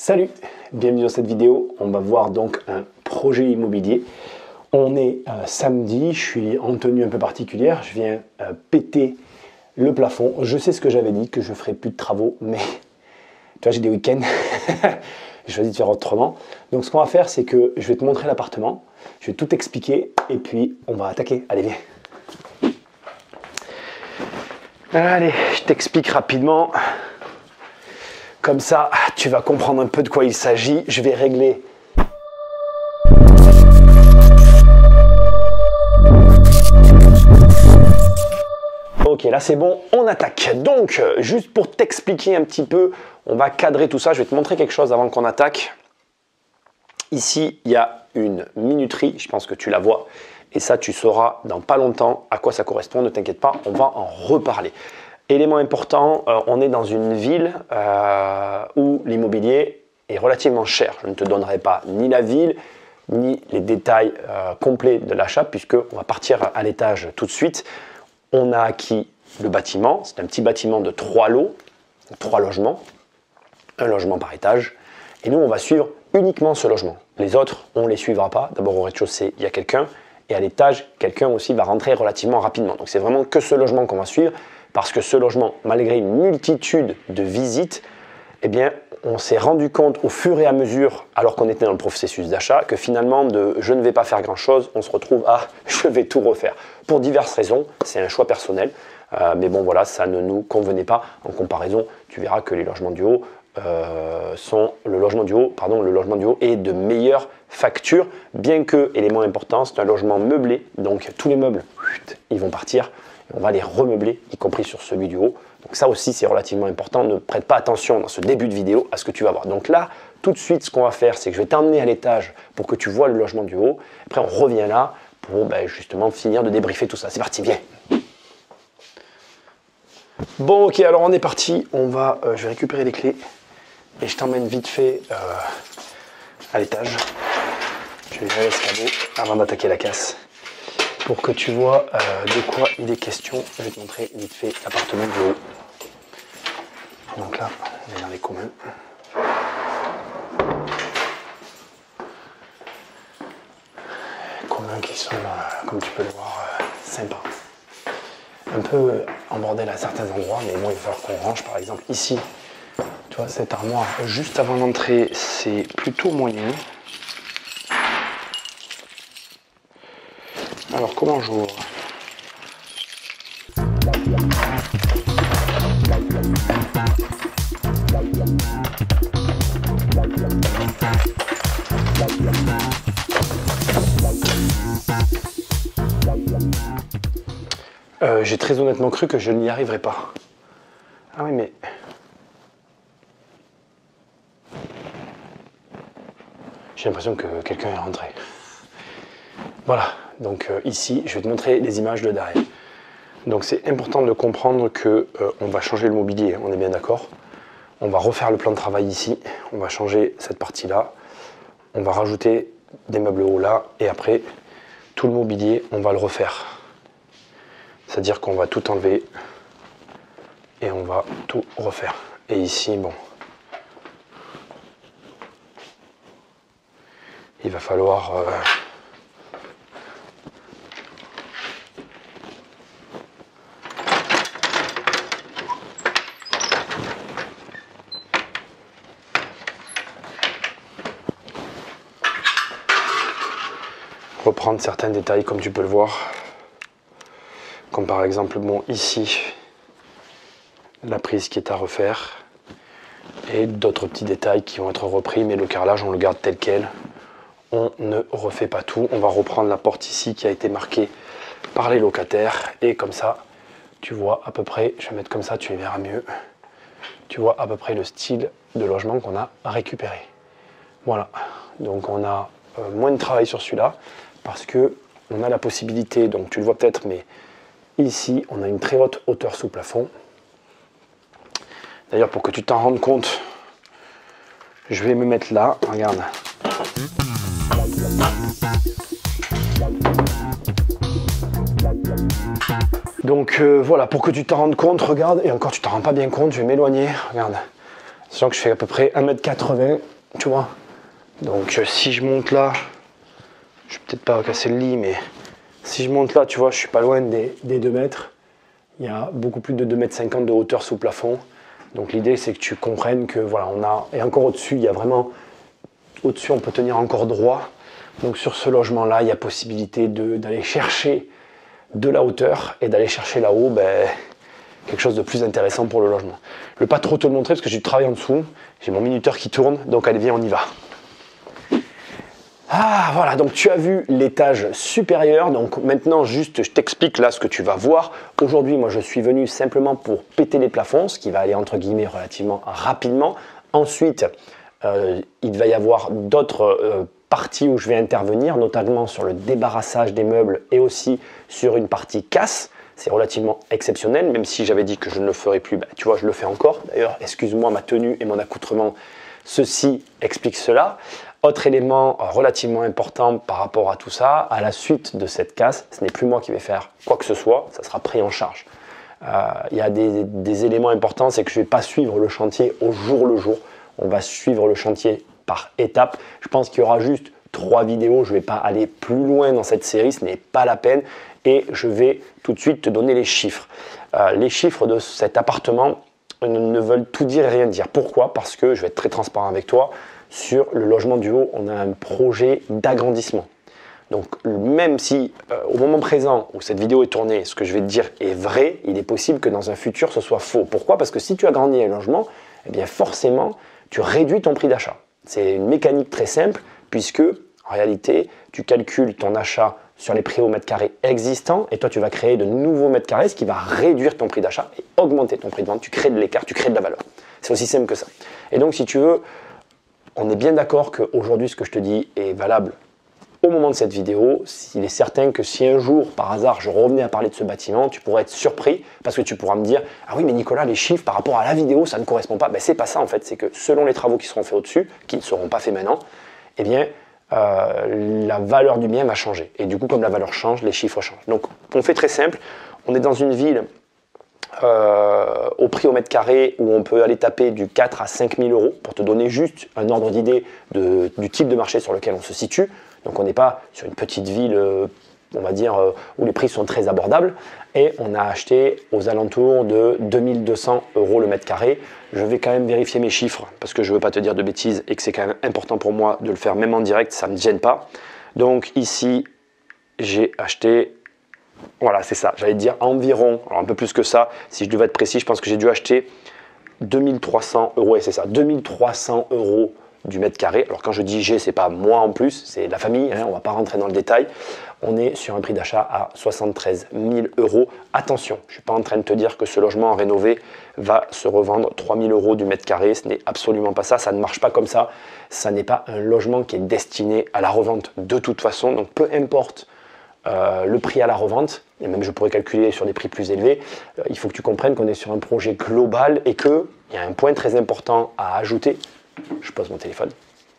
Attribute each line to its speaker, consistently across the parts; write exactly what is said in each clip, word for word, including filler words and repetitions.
Speaker 1: Salut, bienvenue dans cette vidéo. On va voir donc un projet immobilier. On est euh, samedi, je suis en tenue un peu particulière, je viens euh, péter le plafond. Je sais ce que j'avais dit, que je ferai plus de travaux, mais tu vois, j'ai des week-ends, j'ai choisi de faire autrement. Donc ce qu'on va faire, c'est que je vais te montrer l'appartement, je vais tout expliquer et puis on va attaquer. Allez, viens. Allez, je t'explique rapidement. Comme ça, tu vas comprendre un peu de quoi il s'agit. Je vais régler. Ok, là c'est bon, on attaque. Donc, juste pour t'expliquer un petit peu, on va cadrer tout ça. Je vais te montrer quelque chose avant qu'on attaque. Ici, il y a une minuterie, je pense que tu la vois. Et ça, tu sauras dans pas longtemps à quoi ça correspond. Ne t'inquiète pas, on va en reparler. Élément important, euh, on est dans une ville euh, où l'immobilier est relativement cher. Je ne te donnerai pas ni la ville, ni les détails euh, complets de l'achat, puisqu'on va partir à l'étage tout de suite. On a acquis le bâtiment, c'est un petit bâtiment de trois lots, trois logements, un logement par étage. Et nous, on va suivre uniquement ce logement. Les autres, on ne les suivra pas. D'abord, au rez-de-chaussée, il y a quelqu'un. Et à l'étage, quelqu'un aussi va rentrer relativement rapidement. Donc, c'est vraiment que ce logement qu'on va suivre. Parce que ce logement, malgré une multitude de visites, eh bien, on s'est rendu compte au fur et à mesure, alors qu'on était dans le processus d'achat, que finalement, de je ne vais pas faire grand-chose, on se retrouve à je vais tout refaire. Pour diverses raisons, c'est un choix personnel. Euh, mais bon, voilà, ça ne nous convenait pas. En comparaison, tu verras que les logements du haut euh, sont le logement du haut, pardon, le logement du haut est de meilleure facture, bien que, élément important, c'est un logement meublé, donc tous les meubles, ils vont partir. On va les remeubler, y compris sur celui du haut. Donc ça aussi, c'est relativement important. Ne prête pas attention dans ce début de vidéo à ce que tu vas voir. Donc là, tout de suite, ce qu'on va faire, c'est que je vais t'emmener à l'étage pour que tu vois le logement du haut. Après, on revient là pour ben, justement finir de débriefer tout ça. C'est parti, viens. Bon, ok, alors on est parti. On va, euh, je vais récupérer les clés et je t'emmène vite fait euh, à l'étage. Je vais ouvrir l'escabeau avant d'attaquer la casse. Pour que tu vois euh, de quoi il est question, je vais te montrer vite fait l'appartement du haut. Donc là, on est dans les communs. Communs qui sont, euh, comme tu peux le voir, euh, sympas. Un peu en bordel à certains endroits, mais bon, il va falloir qu'on range. Par exemple, ici, tu vois, cette armoire, juste avant l'entrée, c'est plutôt moyen. Alors, comment j'ouvre? euh, J'ai très honnêtement cru que je n'y arriverais pas. Ah oui, mais... J'ai l'impression que quelqu'un est rentré. Voilà. Donc euh, ici, je vais te montrer les images de derrière. Donc c'est important de comprendre que euh, on va changer le mobilier, on est bien d'accord. On va refaire le plan de travail ici, on va changer cette partie-là, on va rajouter des meubles hauts là, et après, tout le mobilier, on va le refaire. C'est-à-dire qu'on va tout enlever et on va tout refaire. Et ici, bon, il va falloir... Euh, reprendre certains détails comme tu peux le voir, comme par exemple bon ici la prise qui est à refaire et d'autres petits détails qui vont être repris, mais le carrelage on le garde tel quel, on ne refait pas tout. On va reprendre la porte ici qui a été marquée par les locataires et comme ça tu vois à peu près, je vais mettre comme ça, tu les verras mieux, tu vois à peu près le style de logement qu'on a récupéré. Voilà, donc on a euh, moins de travail sur celui-là parce que on a la possibilité, donc tu le vois peut-être, mais ici on a une très haute hauteur sous plafond. D'ailleurs, pour que tu t'en rendes compte, je vais me mettre là, regarde. Donc euh, voilà, pour que tu t'en rendes compte, regarde, et encore tu t'en rends pas bien compte, je vais m'éloigner, regarde. Sachant que je fais à peu près un mètre quatre-vingts, tu vois. Donc si je monte là, je vais peut-être pas casser le lit, mais si je monte là, tu vois, je suis pas loin des, des deux mètres. Il y a beaucoup plus de deux mètres cinquante de hauteur sous plafond. Donc l'idée, c'est que tu comprennes que voilà, on a, et encore au-dessus, il y a vraiment, au-dessus, on peut tenir encore droit. Donc sur ce logement-là, il y a possibilité d'aller chercher de la hauteur et d'aller chercher là-haut, ben, quelque chose de plus intéressant pour le logement. Je ne vais pas trop te le montrer parce que j'ai du travail en dessous. J'ai mon minuteur qui tourne, donc allez, viens, on y va. Ah voilà, donc tu as vu l'étage supérieur, donc maintenant juste je t'explique là ce que tu vas voir. Aujourd'hui moi je suis venu simplement pour péter les plafonds, ce qui va aller entre guillemets relativement rapidement. Ensuite euh, il va y avoir d'autres euh, parties où je vais intervenir, notamment sur le débarrassage des meubles et aussi sur une partie casse. C'est relativement exceptionnel, même si j'avais dit que je ne le ferais plus, bah, tu vois je le fais encore. D'ailleurs excuse-moi ma tenue et mon accoutrement, ceci explique cela. Autre élément relativement important par rapport à tout ça, à la suite de cette casse, ce n'est plus moi qui vais faire quoi que ce soit, ça sera pris en charge. Il euh, y a des, des éléments importants, c'est que je ne vais pas suivre le chantier au jour le jour, on va suivre le chantier par étapes. Je pense qu'il y aura juste trois vidéos, je ne vais pas aller plus loin dans cette série, ce n'est pas la peine, et je vais tout de suite te donner les chiffres. Euh, les chiffres de cet appartement ne veulent tout dire et rien dire. Pourquoi? Parce que, je vais être très transparent avec toi, sur le logement du haut, on a un projet d'agrandissement. Donc même si euh, au moment présent où cette vidéo est tournée, ce que je vais te dire est vrai, il est possible que dans un futur ce soit faux. Pourquoi? Parce que si tu agrandis un logement, eh bien forcément tu réduis ton prix d'achat. C'est une mécanique très simple puisque en réalité tu calcules ton achat sur les prix au mètre carré existants et toi tu vas créer de nouveaux mètres carrés, ce qui va réduire ton prix d'achat et augmenter ton prix de vente. Tu crées de l'écart, tu crées de la valeur. C'est aussi simple que ça. Et donc si tu veux, on est bien d'accord qu'aujourd'hui, ce que je te dis est valable au moment de cette vidéo. Il est certain que si un jour, par hasard, je revenais à parler de ce bâtiment, tu pourrais être surpris parce que tu pourras me dire « Ah oui, mais Nicolas, les chiffres par rapport à la vidéo, ça ne correspond pas. » Ben, c'est pas ça en fait, c'est que selon les travaux qui seront faits au-dessus, qui ne seront pas faits maintenant, eh bien, euh, la valeur du bien va changer. Et du coup, comme la valeur change, les chiffres changent. Donc, on fait très simple. On est dans une ville Euh, au prix au mètre carré où on peut aller taper du quatre à cinq mille euros pour te donner juste un ordre d'idée du type de marché sur lequel on se situe. Donc on n'est pas sur une petite ville, euh, on va dire, euh, où les prix sont très abordables. Et on a acheté aux alentours de deux mille deux cents euros le mètre carré. Je vais quand même vérifier mes chiffres parce que je ne veux pas te dire de bêtises et que c'est quand même important pour moi de le faire même en direct, ça ne me gêne pas. Donc ici, j'ai acheté... Voilà, c'est ça. J'allais dire environ, alors un peu plus que ça. Si je devais être précis, je pense que j'ai dû acheter deux mille trois cents euros. Et c'est ça, deux mille trois cents euros du mètre carré. Alors quand je dis j'ai, c'est pas moi en plus, c'est la famille. Hein, on ne va pas rentrer dans le détail. On est sur un prix d'achat à soixante-treize mille euros. Attention, je ne suis pas en train de te dire que ce logement rénové va se revendre trois mille euros du mètre carré. Ce n'est absolument pas ça. Ça ne marche pas comme ça. Ça n'est pas un logement qui est destiné à la revente de toute façon. Donc peu importe Euh, le prix à la revente, et même je pourrais calculer sur des prix plus élevés, euh, il faut que tu comprennes qu'on est sur un projet global et qu'il y a un point très important à ajouter. Je pose mon téléphone.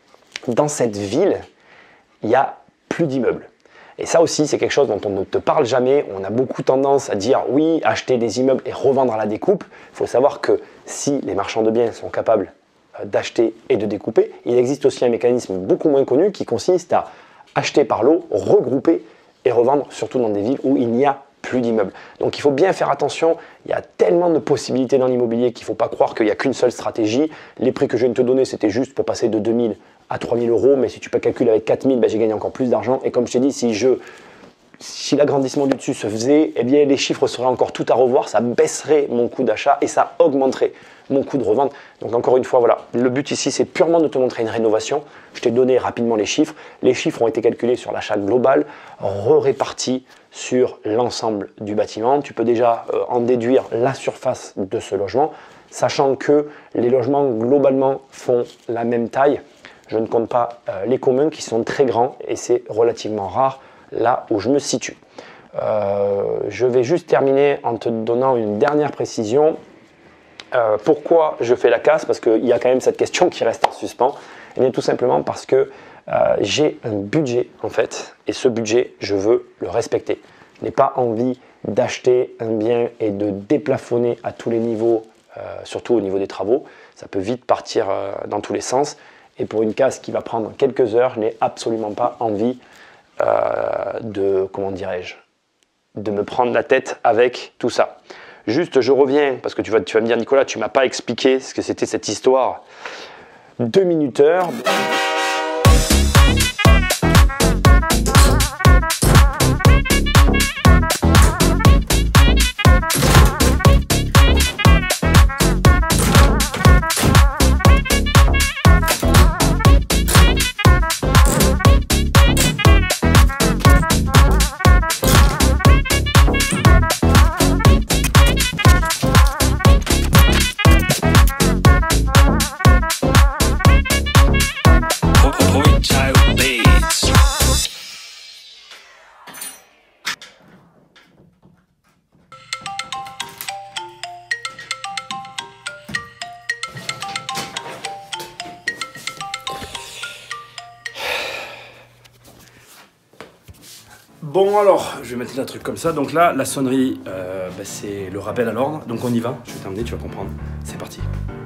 Speaker 1: Dans cette ville, il n'y a plus d'immeubles. Et ça aussi, c'est quelque chose dont on ne te parle jamais. On a beaucoup tendance à dire oui, acheter des immeubles et revendre à la découpe. Il faut savoir que si les marchands de biens sont capables d'acheter et de découper, il existe aussi un mécanisme beaucoup moins connu qui consiste à acheter par lot, regrouper et revendre, surtout dans des villes où il n'y a plus d'immeubles. Donc il faut bien faire attention, il y a tellement de possibilités dans l'immobilier qu'il ne faut pas croire qu'il n'y a qu'une seule stratégie. Les prix que je viens de te donner, c'était juste pour passer de deux mille à trois mille euros, mais si tu peux calculer avec quatre mille, ben, j'ai gagné encore plus d'argent. Et comme je t'ai dit, si, je, si l'agrandissement du dessus se faisait, eh bien, les chiffres seraient encore tout à revoir, ça baisserait mon coût d'achat et ça augmenterait mon coût de revente. Donc encore une fois, voilà, le but ici, c'est purement de te montrer une rénovation. Je t'ai donné rapidement les chiffres. Les chiffres ont été calculés sur l'achat global, re-répartis sur l'ensemble du bâtiment. Tu peux déjà euh, en déduire la surface de ce logement, sachant que les logements globalement font la même taille. Je ne compte pas euh, les communs qui sont très grands et c'est relativement rare là où je me situe. Euh, je vais juste terminer en te donnant une dernière précision. Euh, pourquoi je fais la casse? Parce qu'il y a quand même cette question qui reste en suspens. Et bien tout simplement parce que euh, j'ai un budget en fait, et ce budget, je veux le respecter. Je n'ai pas envie d'acheter un bien et de déplafonner à tous les niveaux, euh, surtout au niveau des travaux. Ça peut vite partir euh, dans tous les sens. Et pour une casse qui va prendre quelques heures, je n'ai absolument pas envie euh, de, comment dirais-je, de me prendre la tête avec tout ça. Juste, je reviens, parce que tu vas, tu vas me dire, Nicolas, tu ne m'as pas expliqué ce que c'était cette histoire de minuteur. Bon alors, je vais mettre un truc comme ça. Donc là, la sonnerie, euh, bah, c'est le rappel à l'ordre. Donc on y va, je vais t'emmener, tu vas comprendre. C'est parti.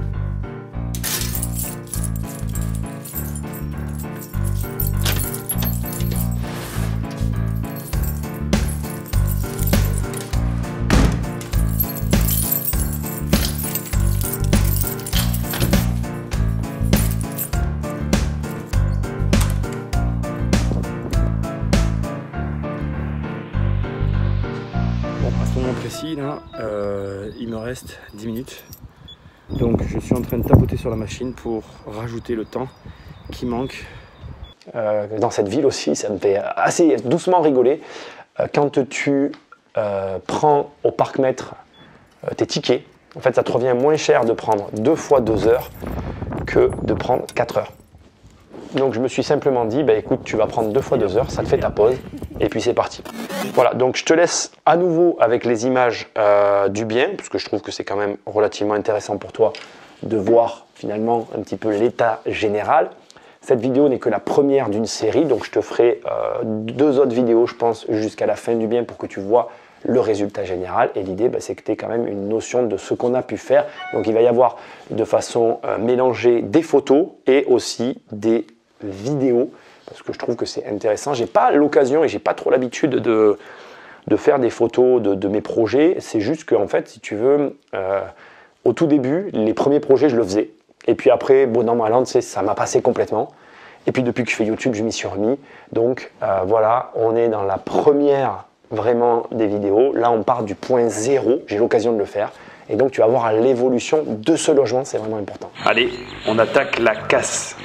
Speaker 1: Précis là, euh, il me reste dix minutes, donc je suis en train de tapoter sur la machine pour rajouter le temps qui manque. Euh, dans cette ville aussi, ça me fait assez doucement rigoler euh, quand tu euh, prends au parc-mètre euh, tes tickets. En fait, ça te revient moins cher de prendre deux fois deux heures que de prendre quatre heures. Donc je me suis simplement dit, bah, écoute, tu vas prendre deux fois deux heures, ça te fait ta pause, et puis c'est parti. Voilà, donc je te laisse à nouveau avec les images euh, du bien, parce que je trouve que c'est quand même relativement intéressant pour toi de voir finalement un petit peu l'état général. Cette vidéo n'est que la première d'une série, donc je te ferai euh, deux autres vidéos, je pense, jusqu'à la fin du bien pour que tu vois le résultat général. Et l'idée, bah, c'est que tu aies quand même une notion de ce qu'on a pu faire. Donc il va y avoir de façon euh, mélangée des photos et aussi des vidéos, parce que je trouve que c'est intéressant. J'ai pas l'occasion et j'ai pas trop l'habitude de, de faire des photos de, de mes projets. C'est juste que en fait, si tu veux, euh, au tout début, les premiers projets, je le faisais. Et puis après, bon an mal an, ça m'a passé complètement. Et puis depuis que je fais YouTube, je m'y suis remis. Donc euh, voilà, on est dans la première vraiment des vidéos. Là, on part du point zéro. J'ai l'occasion de le faire. Et donc, tu vas voir l'évolution de ce logement. C'est vraiment important. Allez, on attaque la casse.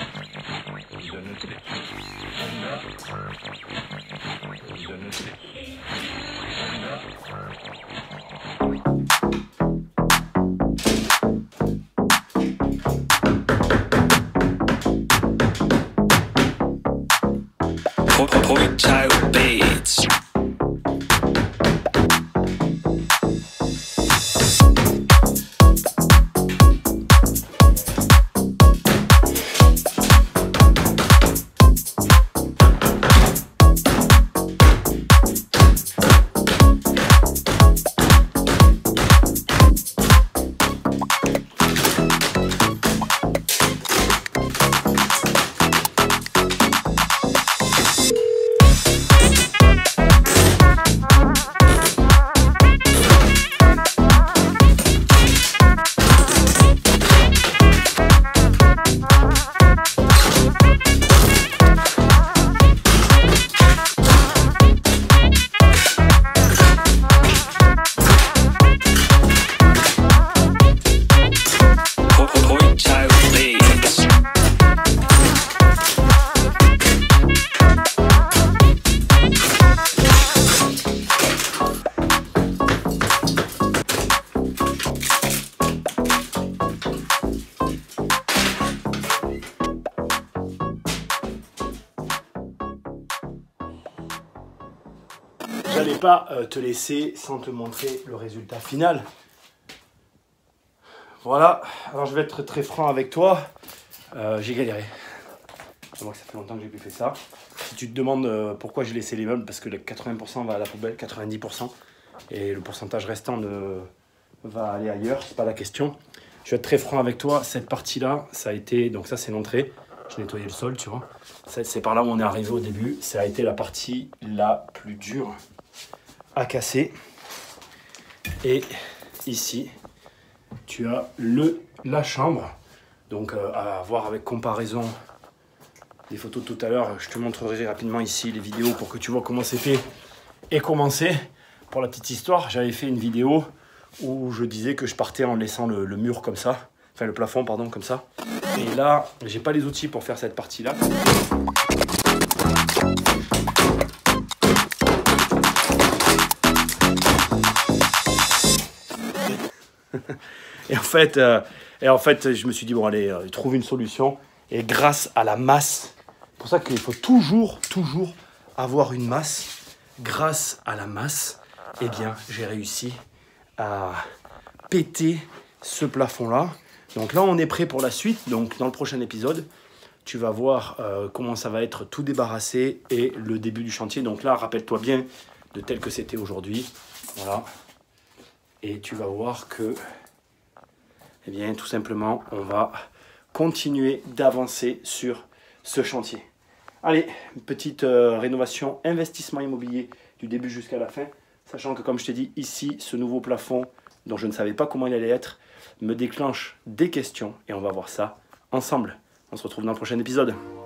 Speaker 1: Child Beats. J'allais pas euh, te laisser sans te montrer le résultat final. Voilà, alors je vais être très franc avec toi. Euh, j'ai galéré. Moi, ça fait longtemps que j'ai plus fait ça. Si tu te demandes euh, pourquoi j'ai laissé les meubles, parce que le quatre-vingts pour cent va à la poubelle, quatre-vingt-dix pour cent, et le pourcentage restant de, va aller ailleurs, c'est pas la question. Je vais être très franc avec toi. Cette partie-là, ça a été, donc ça c'est l'entrée. Je
Speaker 2: nettoyer le sol, tu vois. C'est par là où on est arrivé au début. Ça a été la partie la plus dure à casser. Et ici, tu as le, la chambre. Donc euh, à voir avec comparaison des photos de tout à l'heure. Je te montrerai rapidement ici les vidéos pour que tu vois comment c'était et comment c'est. Pour la petite histoire, j'avais fait une vidéo où je disais que je partais en laissant le, le mur comme ça. Enfin le plafond, pardon, comme ça. Et là, j'ai pas les outils pour faire cette partie-là. Et en fait, euh, et en fait, je me suis dit, bon, allez, euh, trouve une solution. Et grâce à la masse, c'est pour ça qu'il faut toujours, toujours avoir une masse. Grâce à la masse, eh bien, j'ai réussi à péter ce plafond-là. Donc là, on est prêt pour la suite. Donc, dans le prochain épisode, tu vas voir euh, comment ça va être tout débarrassé et le début du chantier. Donc là, rappelle-toi bien de tel que c'était aujourd'hui. Voilà. Et tu vas voir que, eh bien, tout simplement, on va continuer d'avancer sur ce chantier. Allez, une petite euh, rénovation, investissement immobilier du début jusqu'à la fin. Sachant que, comme je t'ai dit, ici, ce nouveau plafond, dont je ne savais pas comment il allait être, me déclenche des questions. Et on va voir ça ensemble. On se retrouve dans le prochain épisode.